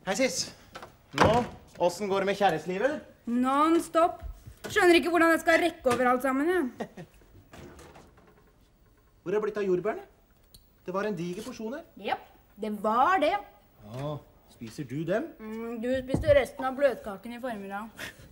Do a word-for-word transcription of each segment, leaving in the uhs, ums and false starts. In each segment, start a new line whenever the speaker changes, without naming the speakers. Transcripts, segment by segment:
Hei, sis. Nå, åssen går det med kjærestelivet?
Non-stop. Skjønner ikke hvordan jeg skal rekke over alt sammen, ja.
Hvor er det blitt av jordbærene? Det var en diger porsjon her.
Ja, det var det.
Ja, spiser du dem?
Mm, du spiste resten av bløtkaken i formiddag.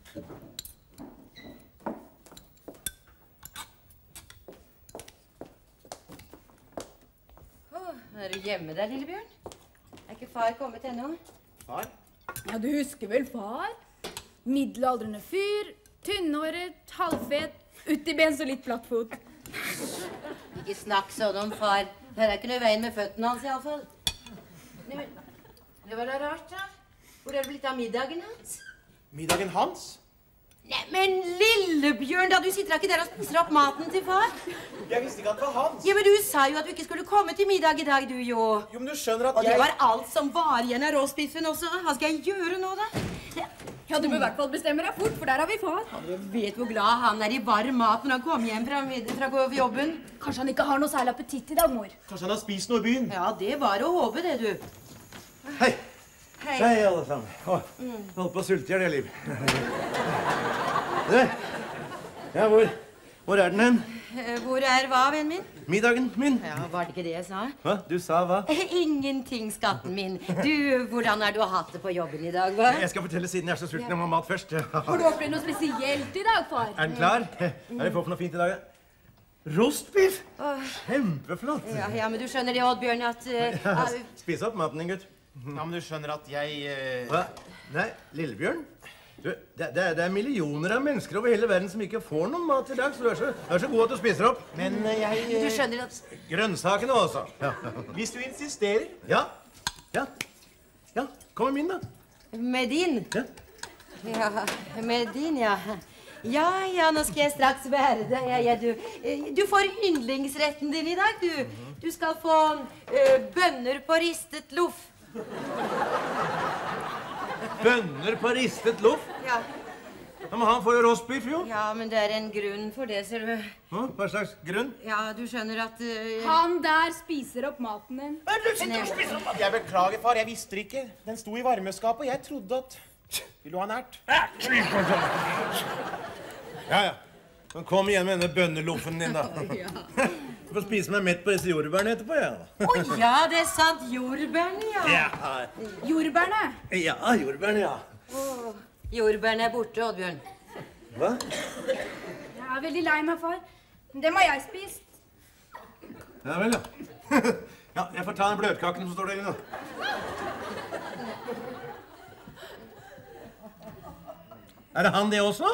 Oh, er du hjemme der, Lillebjørn? Er ikke far kommet ennå?
Far?
Ja, du husker vel far? Middelaldrende fyr, tynnhåret, halvfet, uti bens og litt plattfot.
Ikke snakk sånn om far. Det er ikke noe i veien med føttene hans, i alle fall. Nei, men, det var da rart, da. Hvor er det blitt av middagen hans?
Middagen hans?
Nei, men Lillebjørn, da, du sitter ikke der og spiser opp maten til far?
Jeg visste ikke at det var hans.
Ja, men du sa jo at du ikke skulle komme til middag i dag, du, jo.
Jo, men du skjønner at
og
jeg...
Og det var alt som var igjen av råspiffen også. Hva skal jeg gjøre nå, da? Det...
Ja, du må i hvert fall bestemme deg fort, for der har vi far.
Ja, du vet hvor glad han er i varm mat når han kommer hjem fra, fra jobben.
Kanskje han ikke har noe særlig appetitt i dag, mor.
Kanskje han har spist noe i byen?
Ja, det var å håpe det, du.
Hei.
Hei.
Hei, alle sammen. Å, mm. holdt på å sulte i det, Liv. Du, ja, hvor, hvor er den hen?
Hvor er hva, vennen min?
Middagen min.
Ja, var det ikke det jeg sa?
Hva? Du sa hva?
Ingenting, skatten min. Du, hvordan har du hatt det på jobben i dag, hva?
Jeg skal fortelle siden jeg er så sulten. Jeg må ha mat først.
Har du opplevd noe spesielt i dag, far?
Er den klar? Hva er det for noe fint i dag? Rostbiff! Kjempeflott!
Ja, ja, men du skjønner det, Oddbjørn, at... Uh,
ja, spis opp maten din, gutt.
Ja, men du skjønner at jeg... Uh...
Hva? Nei, Lillebjørn? Du, det, det, det er millioner av mennesker over hele verden som ikke får noen mat i dag, så du er så, du er så god at du spiser opp.
Men uh, jeg... Uh...
Du skjønner at...
Grønnsakene også. Ja.
Hvis du insisterer.
Ja. Ja. Ja, kom med min da.
Med din?
Ja.
Ja, med din, ja. Ja, ja, nå skal jeg straks være det. Ja, ja, du, du får yndlingsretten din i dag, du. Du skal få uh, bønner på ristet loff.
Bønner på ristet loff?
Ja.
Ja, men han får jo rostbiff, jo.
Ja, men det er en grunn for det, ser du.
Hå? Hva slags grunn?
Ja, du skjønner at... Uh...
Han der spiser opp maten din.
Men du sitter og spiser opp maten! Jeg beklager, far. Jeg visste det ikke. Den sto i varmeskapet, og jeg trodde at... Vil du ha nært?
Ja, ja. Men kom igjen med denne bønneloffen din, da. Du får spise meg mett på disse jordbærene etterpå, ja.
Å oh, ja, det er sant. Jordbærene, ja.
Ja.
Jordbærene?
Ja, jordbærene, ja.
Oh, jordbærene er borte, Oddbjørn.
Hva?
Jeg er veldig lei meg, far. Dem har jeg spist.
Ja vel, ja. Ja, jeg får ta den bløtkaken som står der inne. Er det han det også?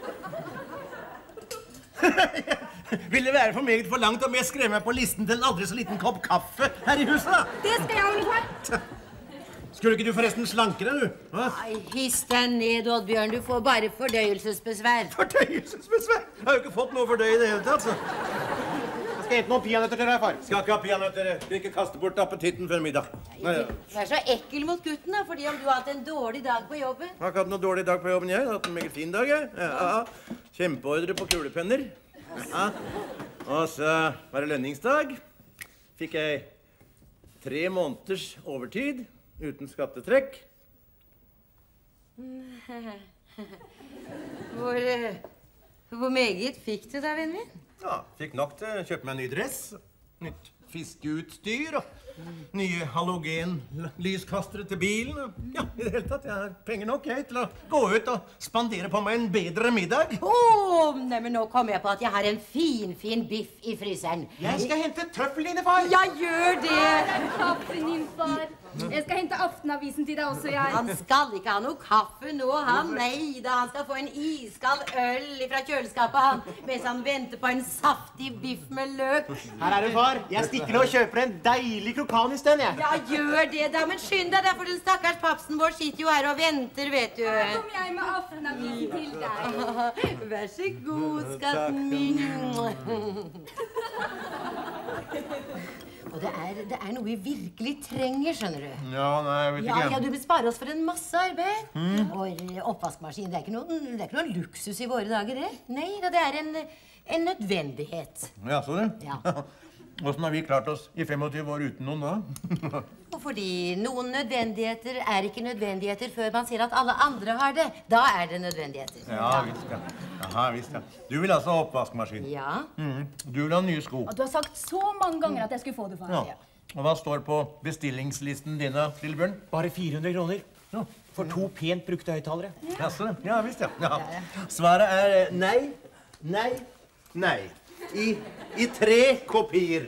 Vil det være for meget for langt om jeg skrev meg på listen til en aldri så liten kopp kaffe her i huset, da?
Det skal jeg holde, far.
Skulle ikke du forresten slanke deg, du? Hva?
Nei, hiss deg ned, Oddbjørn. Du får bare fordøyelsesbesvær.
Fordøyelsesbesvær? Jeg har jo ikke fått noe fordøy i det hele tatt, så.
Jeg skal hete noen peanøtter til deg, far.
Skal ikke ha peanøtter. Skal ikke kaste bort appetitten før middag.
Nei, du er så ekkel mot gutten, da, fordi om du har hatt en dårlig dag på jobben.
Jeg har ikke hatt noen dårlig dag på jobben, jeg. Jeg har hatt en meget fin dag, jeg. Ja, kjempeordre på kulepenner. Ja. Og så var det lønningsdag. Fikk jeg tre måneders overtid uten skattetrekk.
Hvor, hvor meget fikk du da, vennen min?
Ja, fikk nok til å kjøpe meg en ny dress, nytt fiskeutstyr og nye halogen-lyskastere til bilen. Ja, i det hele tatt, jeg har penger nok jeg til å gå ut og spandere på meg en bedre middag.
Åh, nei, men nå kommer jeg på at jeg har en fin, fin biff i fryseren.
Jeg skal hente trøffeln dine, far.
Ja, gjør det.
Kaffen din, far. Jeg skal hente aftenavisen til deg også, jeg.
Han skal ikke ha noe kaffe nå, han. Nei da, han skal få en iskald øl fra kjøleskapet, han. Mens han venter på en saftig biff med løk.
Her er du, far. Jeg stikker ned og kjøper en deilig krokan i stedet, jeg.
Ja, gjør det da, men skynd deg da, for den stakkars papsen vår sitter jo her og venter, vet du.
Her kommer jeg med aftenavisen til deg.
Vær så god, skatten min. Og det er, det er noe vi virkelig trenger, skjønner du.
Ja, nei, jeg vet
Ja,
ikke.
ja, du vil spare oss for en masse arbeid. Mm. Og oppvaskmaskin, det er ikke noen, det er ikke noen luksus i våre dager, det. Nei, det er en, en nødvendighet.
Ja, så det?
Ja.
Hvordan har vi klart oss i femogtyve år uten noen da?
Og fordi noen nødvendigheter er ikke nødvendigheter før man ser at alle andre har det. Da er det nødvendigheter.
Ja, visst ja. Aha, visst ja. Du vil altså ha oppvaskmaskin?
Ja.
Mm. Du vil ha nye sko?
Og du har sagt så mange ganger at jeg skulle få det, far.
Ja. Og hva står på bestillingslisten din da, Lillebjørn?
Bare fire hundre kroner.
Ja.
For to pent brukte høyttalere.
Jaså? Ja, visst ja. Ja. Svaret er eh, nei, nei, nei. I, i tre kopier.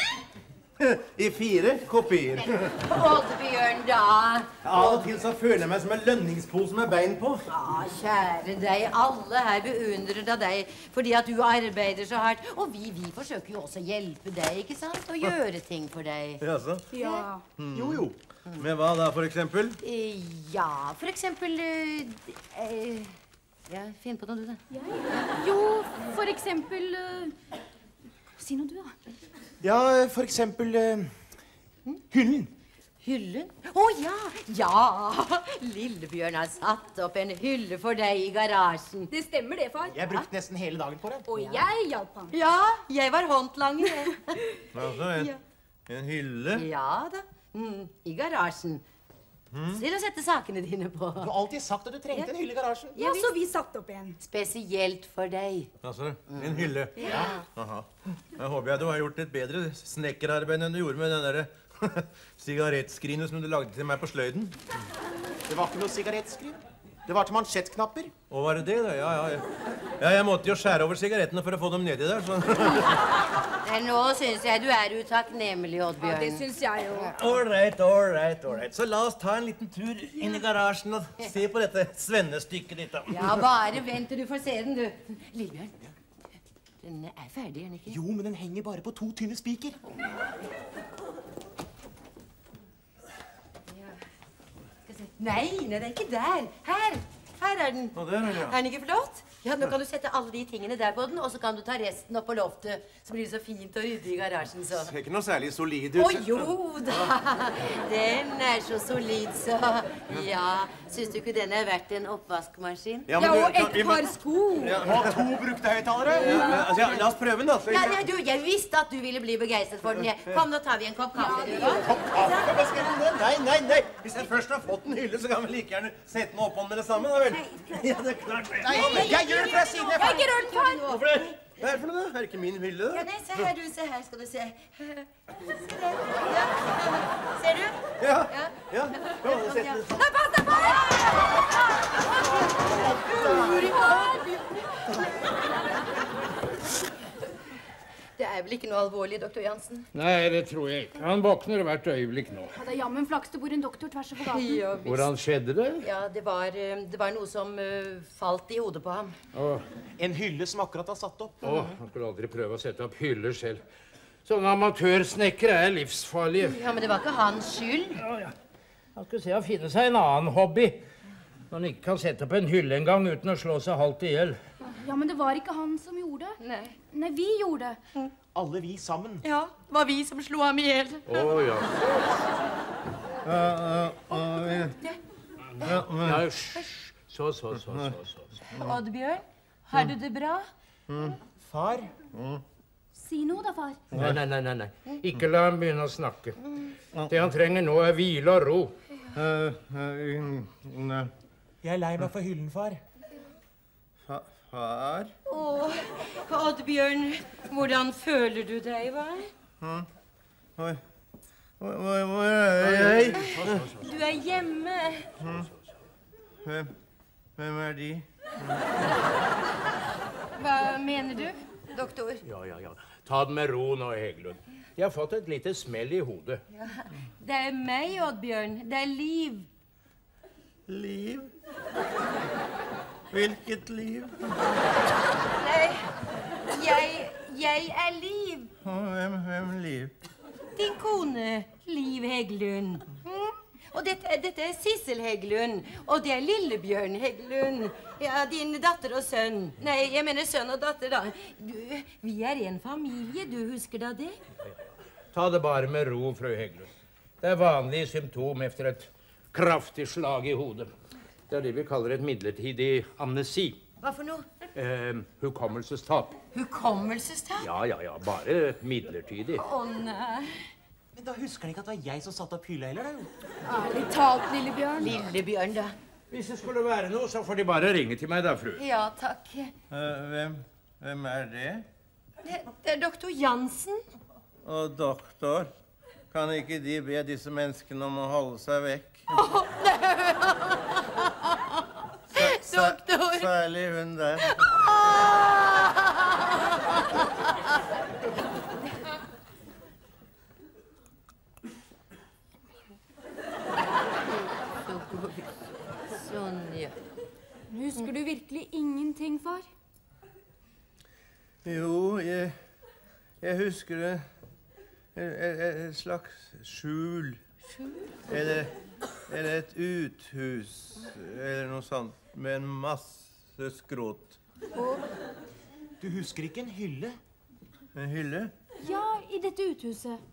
I fire kopier.
Oddbjørn, da.
Av og til så føler jeg meg som en lønningspose med bein på.
Ja, kjære deg. Alle her beundrer da deg fordi at du arbeider så hardt. Og vi, vi forsøker jo også å hjelpe deg, ikke sant? Og gjøre ting for deg.
Jaså?
Ja.
Mm. Jo, jo. Med hva da, for eksempel?
Eh, Ja, for eksempel... eh, eh, Ja, finn på noe du, da.
Ja. Jo, for eksempel uh, si noe du, da.
Ja, for eksempel uh, hyllen.
Hyllen? Å ja! Ja! Lillebjørn har satt opp en hylle for deg i garasjen.
Det stemmer det, far.
Jeg brukte nesten hele dagen på det.
Og jeg hjalp han.
Ja, jeg var håndlanger.
Altså, en,
Ja.
en hylle?
Ja da, mm, i garasjen. Til å sette sakene dine på.
Du har alltid sagt at du trengte en hylle i garasjen.
Ja, så vi satte opp en.
Spesielt for deg.
Altså, en hylle?
Ja.
Aha. Jeg håper jeg du har gjort et bedre snekkerarbeid enn du gjorde med den der sigarettskrinet som du lagde til meg på sløyden.
Det var ikke noe sigarettskrin. Det var til mansjettknapper.
Og var det det da? Ja, ja. Ja, jeg måtte jo skjære over sigarettene for å få dem nedi der, så...
Nei, nå synes jeg du er utakknemlig,
Ja,
Oddbjørn.
det syns jeg jo.
All right, all right, all right. Så la oss ta en liten tur inn i garasjen og se på dette svennestykket ditt da.
Ja, bare vent til du får se den, du. Lillebjørn, den er ferdig, er den ikke?
Jo, men den henger bare på to tynne spiker.
Skal se. Nei, nei, det er ikke der. Her, her er den.
Og der er den, ja.
Er den ikke flott? Ja, nå kan du sette alle de tingene der på den, og så kan du ta resten opp på loftet. Så blir det så fint og ryddig i garasjen, så.
Det er ikke noe særlig solid
Å
ut.
jo da, den er så solid, så. Ja, synes du ikke den er verdt en oppvaskmaskin?
Ja,
men du,
og
kan-
et
vi må-
par sko.
Og to brukte høyttalere.
Ja, men, altså, ja, la oss prøve den da. Så
Ja,
ikke...
ja, du, jeg visste at du ville bli begeistret for den. Jeg. Kom, nå tar vi en kopp kaffe. du, da.
Kaffe, hva skal jeg med det? Nei, nei, nei. Hvis jeg først har fått en hylle, så kan vi like gjerne sette den oppå med det samme, da vel? Ja, det er klart.
Nei, jeg gjør det fra siden.
Jeg har ikke rørt den, far.
Hvorfor det? Hva er det for noe da? Er det ikke min hylle
Ja,
da?
nei, se her, du, se her, skal du se. Se der. Ja. Ser du?
Ja,
Ja.
ja. Kom, sett den sånn.
Nei, pass deg på! Det er vel ikke noe alvorlig, doktor Jansen?
Nei, det tror jeg ikke. Han våkner hvert øyeblikk nå.
Ja, det er jammen flaks det bor en doktor tvers over gaten.
Ja, visst.
Hvordan skjedde det?
Ja, det var, eh, det var noe som eh, falt i hodet på ham.
Åh,
En hylle som akkurat har satt opp.
åh, han skulle aldri prøve å sette opp hyller selv. Sånne amatørsnekkere er livsfarlige.
Ja, men det var ikke hans skyld.
Han skulle se å finne seg en annen hobby. Når han ikke kan sette opp en hylle en gang uten å slå seg halvt i hjel.
Ja, men det var ikke han som gjorde det.
Nei.
Nei, vi gjorde det.
Alle vi sammen.
Ja, det var vi som slo ham i hjel.
Å ja. Ja, hysj. Så, så, så, så, så. så.
Oddbjørn, har du det bra?
Far,
Si noe da, far.
Nei, nei, nei, nei, nei. Ikke la ham begynne å snakke. Det han trenger nå er hvile og ro.
jeg er lei meg for hyllen, far.
Far?
Åh, Oddbjørn, hvordan føler du deg, hva?
Oi. Hvor, hvor, hvor er jeg?
Du er hjemme.
Hvem, hvem er de?
Hva mener du, doktor?
Ja, ja, ja. Ta det med ro nå, Heglund. De har fått et lite smell i hodet.
Det er meg, Oddbjørn. Det er Liv.
Liv? Hvilket liv?
Nei, jeg, jeg er Liv.
Og hvem, hvem liv?
Din kone, Liv Heggelund. Mm? Og dette, dette er Sissel Heggelund, og det er Lillebjørn Heggelund. Ja, din datter og sønn. Nei, jeg mener sønn og datter, da. Du, vi er en familie, du husker da det?
Ta det bare med ro, fru Heggelund. Det er vanlig symptom efter et kraftig slag i hodet. Det er det vi kaller et midlertidig amnesi.
Hva for noe?
Eh, hukommelsestap.
Hukommelsestap?
Ja, ja, ja, bare midlertidig.
Å, nei.
Men da husker han ikke at det var jeg som satte opp hylla heller, da jo.
Ærlig talt, Lillebjørn.
Lillebjørn, da.
Hvis det skulle være noe, så får de bare ringe til meg da, fru.
Ja, takk.
Eh, hvem, hvem er det?
Det, det er doktor Jansen.
Og doktor, kan ikke de be disse menneskene om å holde seg vekk?
Doktor!
Særlig hun der.
Sånn, ja.
Husker du virkelig ingenting, far?
Jo, jeg, jeg husker det. Et, et, et slags skjul.
Skjul?
Eller, eller et uthus, eller noe sånt, med en masse skrot.
Du husker ikke en hylle?
En hylle?
Ja, i dette uthuset.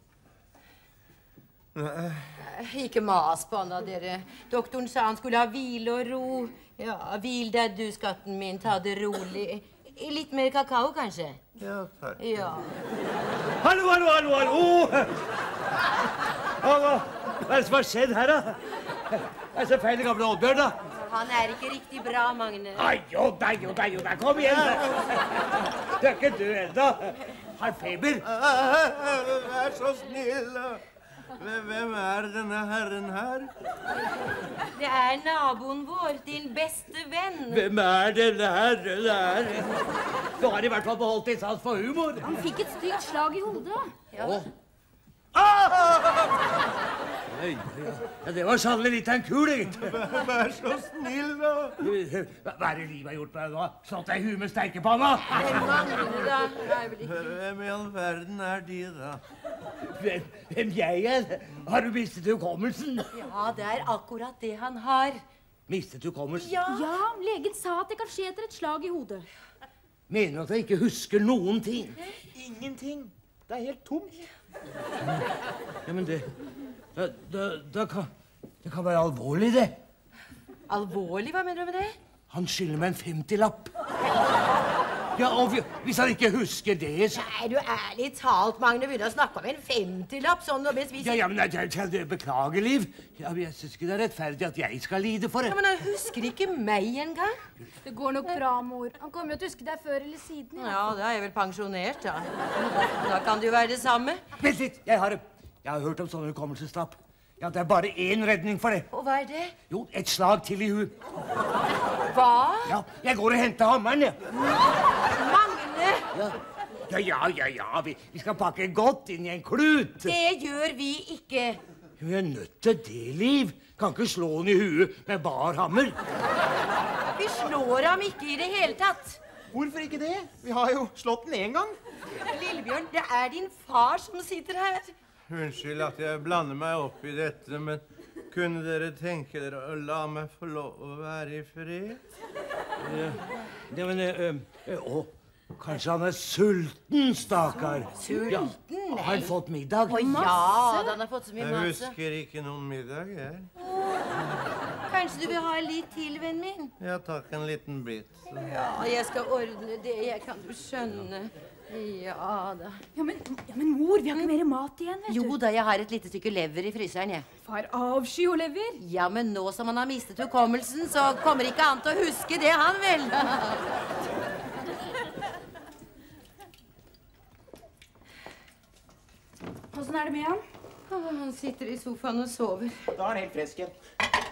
Nei,
Ikke mas på han da, dere. Doktoren sa han skulle ha hvile og ro. Ja, hvil deg du, skatten min. Ta det rolig. Litt mer kakao, kanskje?
ja, takk.
Ja.
Hallo, hallo, hallo, hallo! Hva er det som har skjedd her, da? Det er så feil gamle Oddbjørn, da.
Han er ikke riktig bra, Magne.
Ai, jo da, jo da, jo da, kom igjen! Du er ikke død enda. Har feber.
Vær så snill. Hvem er denne herren her?
Det er naboen vår, din beste venn.
Hvem er denne herren her? Du har i hvert fall beholdt din sans for humor.
Han fikk et stygt slag i hodet.
Ja.
Oi, ja, det var sannelig litt av en kul, gitt.
Vær så snill, da.
Hva er det livet har gjort med deg nå? Slått deg i huet med steikepanna?
Magne, da. Er vel ikke...
Hvem i all verden er de, da?
Hvem, hvem jeg er? Har du mistet hukommelsen?
Ja, det er akkurat det han har.
Mistet hukommelsen?
Ja.
Ja, legen sa at det kan skje etter et slag i hodet.
Mener du at jeg ikke husker noen ting?
Ingenting. Det er helt tomt.
Ja, men det... Da, da, da kan... Det kan være alvorlig, det.
Alvorlig? Hva mener du med det?
Han skylder meg en femtilapp. Ja, og vi- hvis han ikke husker det, så...
Nei, du ærlig talt, Magne, begynner å snakke om en femtilapp sånn og mens vi...
Ja, ja, men jeg, jeg, jeg beklager, Liv. Ja, men jeg synes ikke det er rettferdig at jeg skal lide for det.
Ja, men han husker ikke meg engang.
Det går nok bra, mor. Han kommer jo til å huske deg før eller siden.
Ja, da er jeg vel pensjonert, da. Da kan det jo være det samme.
Vent litt, jeg har, jeg har hørt om sånne hukommelsestapp. Ja, det er bare én redning for det.
Og hva er det?
Jo, et slag til i huet.
Hva?
Ja, jeg går og henter hammeren, ja.
Magne!
Ja, ja, ja, ja, ja. Vi, vi skal pakke godt inn i en klut.
Det gjør vi ikke.
Jo, jeg er nødt til det, Liv. Kan ikke slå den i huet med bar hammer.
Vi slår ham ikke i det hele tatt.
Hvorfor ikke det? Vi har jo slått den en gang.
Lillebjørn, det er din far som sitter her.
Unnskyld at jeg blander meg opp i dette, men kunne dere tenke dere å la meg få lov å være i fred?
Ja, ja men... Øh, øh, å, kanskje han er sulten, stakkar.
Sulten?
Ja, har han fått middag?
Å ja, han har fått så mye
Jeg
mat. så.
husker ikke noen middag, jeg.
Kanskje du vil ha litt til, vennen min?
Ja, takk en liten bit.
Ja, jeg skal ordne det, jeg kan du skjønne. Ja da.
Ja, men, ja, men mor, vi har ikke mer mat igjen, vet du.
Jo da, jeg har et lite stykke lever i fryseren, jeg.
Far avsky og lever.
Ja, men nå som han har mistet hukommelsen, så kommer ikke han til å huske det, han vel.
Hvordan er det med han?
Å, han sitter i sofaen og sover.
Da er han helt frisk igjen.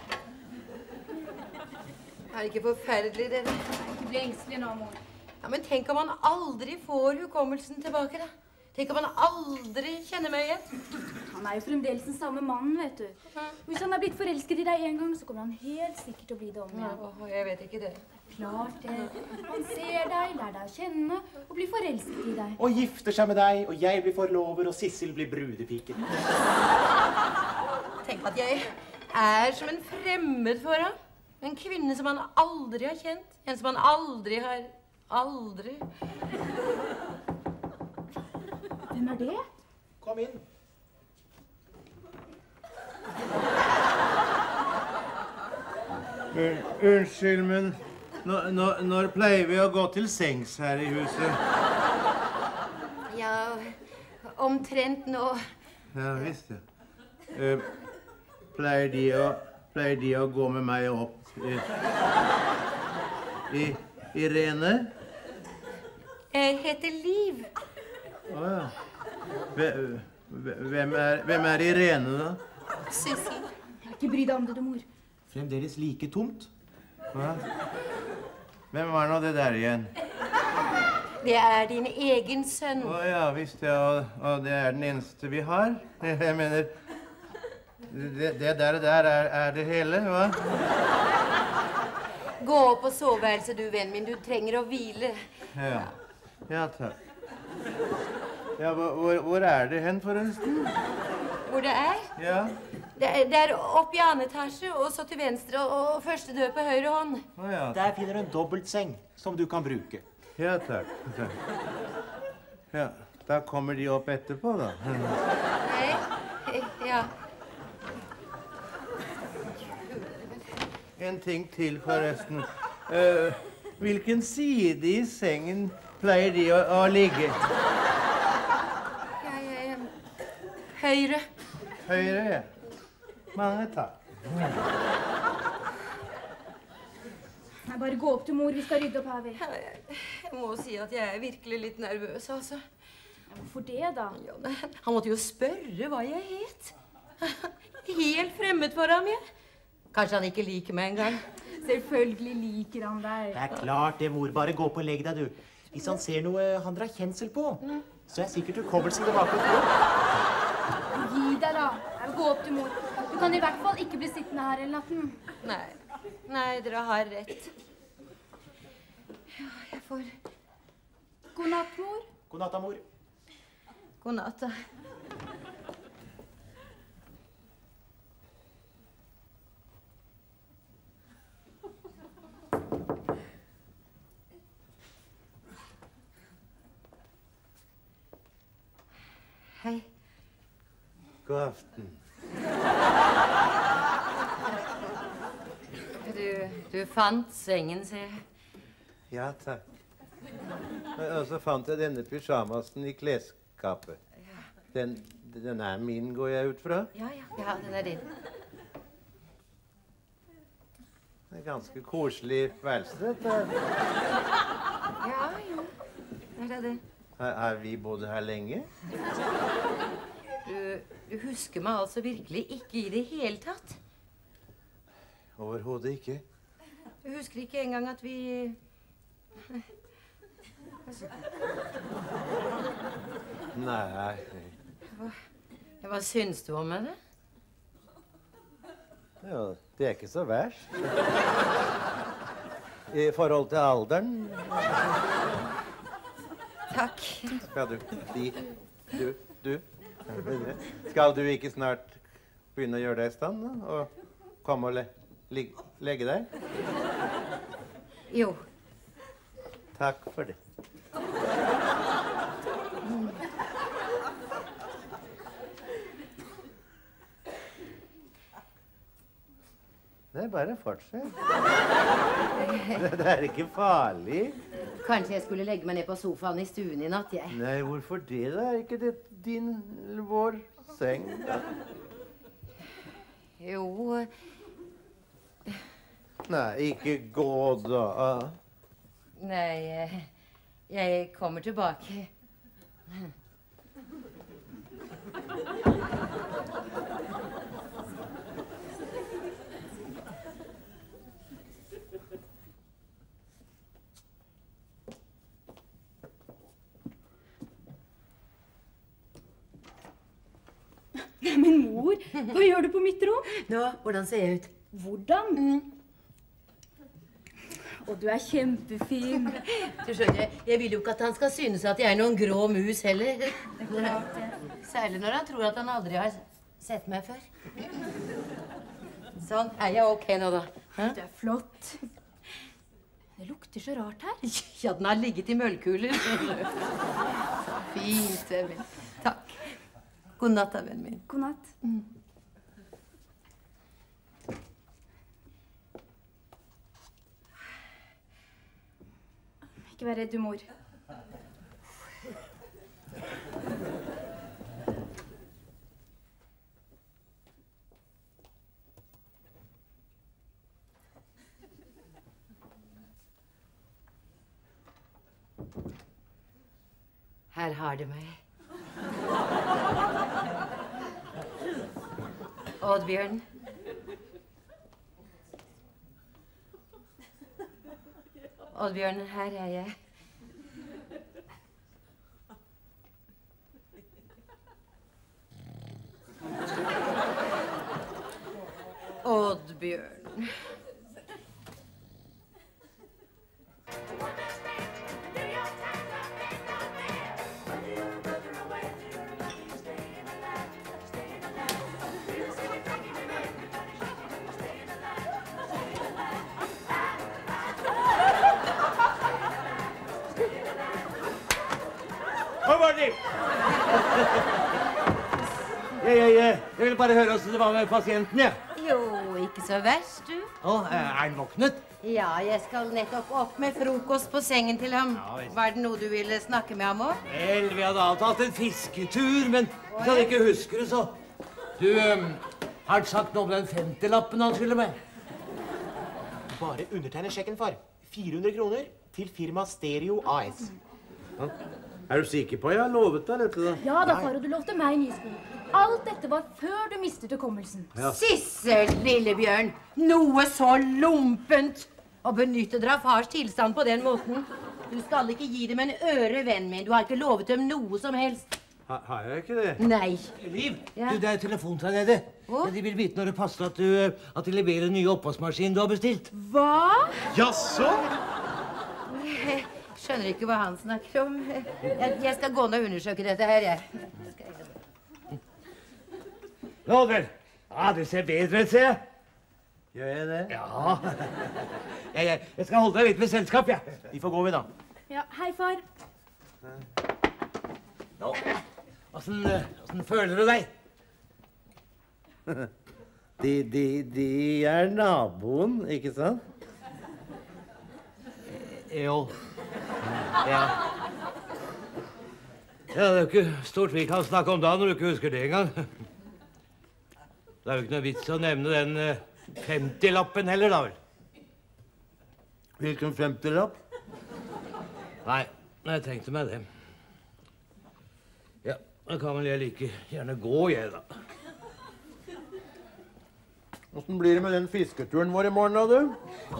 Er det ikke forferdelig, dere?
Ikke bli engstelig nå, mor.
Ja, men tenk om han aldri får hukommelsen tilbake, da. Tenk om han aldri kjenner meg igjen.
Han er jo fremdeles den samme mannen, vet du. Hvis han er blitt forelsket i deg en gang, så kommer han helt sikkert til å bli det om igjen.
Å, jeg vet ikke det.
Klart det. Han ser deg, lærer deg å kjenne, og blir forelsket i deg.
Og gifter seg med deg, og jeg blir forlover, og Sissel blir brudepike.
Tenk at jeg er som en fremmed for ham. En kvinne som han aldri har kjent. En som han aldri har... Aldri.
Hvem er det?
Kom inn.
Un- Unnskyld, men Når, når, når pleier vi å gå til sengs her i huset?
Ja, omtrent nå.
Ja, visst ja. Uh, pleier, de å, pleier de å gå med meg opp i, i, Irene?
Jeg heter Liv.
Åja. Hvem er, hvem er Irene, da?
Sissel.
Ikke bry deg om det, du, mor.
Fremdeles like tomt.
Hva? Hvem var nå det der igjen?
Det er din egen sønn.
Åja, visst ja, og, og det er den eneste vi har. Jeg mener, det, det der, der er, er det hele, hva?
Gå opp på soveværelset, du, venn min. Du trenger å hvile.
Ja, ja takk. Ja, hvor, hvor er det hen, forresten?
Hvor det er?
Ja.
Det er, det er opp i annen etasje, og så til venstre, og, og første dør på høyre hånd.
Å ja.
Der finner du en dobbeltseng som du kan bruke.
Ja, takk. takk. Ja, da kommer de opp etterpå, da.
Nei, ja.
En ting til, forresten. Uh, hvilken side i sengen pleier de å, å ligge?
Jeg, jeg, høyre.
Høyre, ja. Mange takk.
Nei, bare gå opp til mor. Vi skal rydde opp her, vi.
Jeg, jeg må si at jeg er virkelig litt nervøs, altså.
Ja, hvorfor det, da?
Ja, men han måtte jo spørre hva jeg het. Helt fremmed for ham, jeg. Kanskje han ikke liker meg engang.
Selvfølgelig liker han deg.
Det er klart det, mor. Bare gå på og legg deg, du. Hvis han ser noe han drar kjensel på, så er sikkert hukommelsen tilbake på.
Gi deg, da. Jeg vil gå opp til mor. Du kan i hvert fall ikke bli sittende her hele natten.
Nei, nei, dere har rett. Ja, jeg får...
God natt, mor.
God natt, mor.
God natt, da. Hei.
God aften.
Du, du fant sengen, ser jeg.
Ja, takk. Og så fant jeg denne pyjamasen i klesskapet. Den, den er min, går jeg ut fra?
Ja, ja, ja, den er din.
Det er ganske koselig værelse, dette.
Ja, jo. Det er det.
Har, har vi bodd her lenge?
Du, du husker meg altså virkelig ikke i det hele tatt.
Overhodet ikke.
Du husker ikke engang at vi...
Nei.
Hva, hva syns du om henne?
Ja, det er ikke så verst. I forhold til alderen.
Takk.
Skal du si Du, du. Skal du ikke snart begynne å gjøre deg i stand, da? Og komme og le, lig, legge deg?
Jo.
Takk for det. Det er bare fortsett. Det, det er ikke farlig.
Kanskje jeg skulle legge meg ned på sofaen i stuen i natt, jeg.
Nei, hvorfor det? Det er ikke det din eller vår seng. Da.
Jo...
Nei, ikke gå da.
Nei, jeg, jeg kommer tilbake.
Men mor, hva gjør du på mitt rom?
Nå, hvordan ser jeg ut?
Hvordan? Mm. Og du er kjempefin.
Du skjønner, jeg vil jo ikke at han skal synes at jeg er noen grå mus heller.
Det er klart det.
Særlig når han tror at han aldri har sett meg før. Sånn, er jeg ok nå da? Hæ?
Du er flott. Det lukter så rart her.
Ja, den har ligget i møllkuler. Fint, vennen min. Takk. God natt, vennen min.
God natt.
Mm.
Ikke vær redd, du, mor.
Her har du meg. Oddbjørn. Oddbjørn, her er jeg. Oddbjørn.
Kom, Martin! Jeg, jeg, jeg vil bare høre hvordan det var med pasienten, ja.
Jo, ikke så verst, du.
Å, er han våknet?
Ja, jeg skal nettopp opp med frokost på sengen til ham.
Ja, visst.
Var det noe du ville snakke med ham om?
Vel, vi hadde avtalt en fisketur, men hvis han ikke husker det, så... Du, um, har han sagt noe om den femtilappen han skulle med?
Bare undertegne sjekken, far. fire hundre kroner til firma Stereo A S.
Ja. Er du sikker på jeg har lovet deg dette da?
Ja da, far, og du lovte meg nye sko. Alt dette var før du mistet hukommelsen.
Ja.
Sissel, Lillebjørn, noe så lumpent å benytte dere av fars tilstand på den måten. Du skal ikke gi dem en øre, venn min. Du har ikke lovet dem noe som helst.
Ha, har jeg ikke det?
Nei.
Liv,
Ja.
du, det er telefon fra nede.
Hå?
Men de vil vite når det passer at, du, at de leverer en ny oppvaskmaskin du har bestilt.
Hva?
Jaså?
Jeg skjønner ikke hva han snakker om. Jeg, jeg skal gå ned og undersøke dette her, jeg. Skal jeg...
Ja, vel. Ja, du ser bedre ut, ser jeg.
Gjør jeg det?
Ja. Jeg, jeg, jeg skal holde deg litt med selskap, ja.
Vi får gå, vi da.
Ja, hei, far.
Nå, hvordan, eh, hvordan føler du deg?
De, de, de er naboen, ikke sant?
Jo. Ja. Ja, det er jo ikke stort vi kan snakke om da når du ikke husker det engang. Det er jo ikke noe vits å nevne den eh, femtilappen heller, da vel.
Hvilken femtilapp?
Nei, jeg tenkte meg det. Ja, da kan vel jeg like gjerne gå, jeg, da.
Hvordan blir det med den fisketuren vår i morgen, da, du?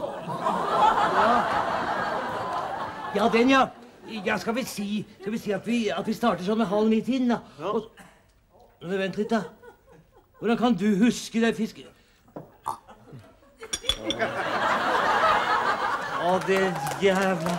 Ja, den, ja. Ja, skal vi si, skal vi si at, vi, at vi starter sånn med halv ni-tiden, da.
Ja.
Og, men vent litt, da. Hvordan kan du huske det fiske... Å, det jævla...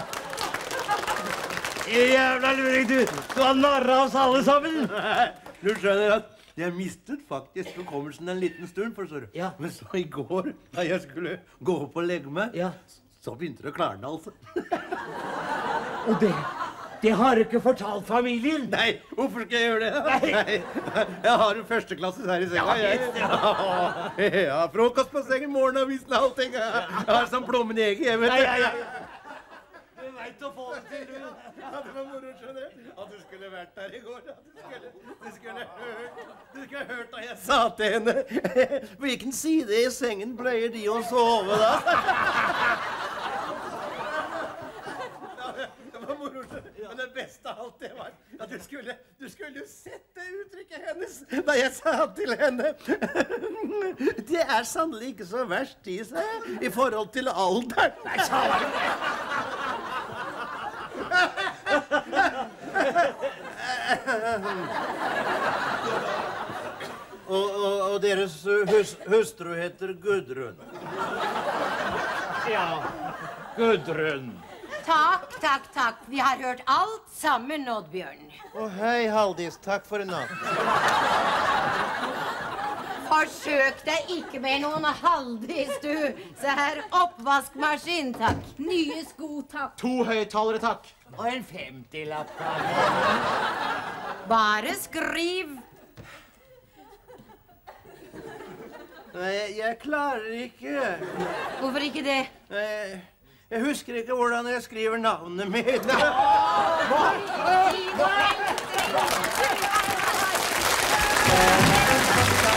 Jævla luring, du! Du har narret oss alle sammen!
Du skjønner at jeg mistet faktisk hukommelsen en liten stund, forstår du.
Ja.
Men så i går, da jeg skulle gå opp og legge meg,
Ja.
så begynte det å klarne, altså.
Og det, det har du ikke fortalt familien.
Nei, hvorfor skal jeg gjøre det?
Nei.
Jeg har en førsteklasses her i senga.
Ja,
jeg.
visst,
Ja, ja, frokost på sengen, morgenavisen og allting. Jeg har sånn plommen i egget, jeg vet
Ja,
det.
ja, ja. Du vet å få det til, du.
Ja, det var moro, skjønner du. At du skulle vært der i går. At du skulle, du skulle hørt, du skulle hørt da jeg sa til henne. Hvilken side i sengen pleier de å sove da? Det var moro, skjønner du. Men det beste av alt det var at du skulle, du skulle jo sett det uttrykket hennes da jeg sa til henne. Det er sannelig ikke så verst i seg i forhold til alderen.
Nei, sa han det.
Og, og, og deres hus, hustru heter Gudrun.
Ja, Gudrun.
Takk, takk, takk. Vi har hørt alt sammen, Oddbjørn.
Å, hei, Haldis. Takk for en natt.
Forsøk deg ikke med noen Haldis, du. Se her, oppvaskmaskin, takk.
Nye sko, takk.
To høyttalere, takk.
Og en femtilapp.
Bare skriv.
Nei, jeg, jeg klarer ikke.
Hvorfor ikke det?
Jeg, Jeg husker ikke hvordan jeg skriver navnet mitt.
Hva?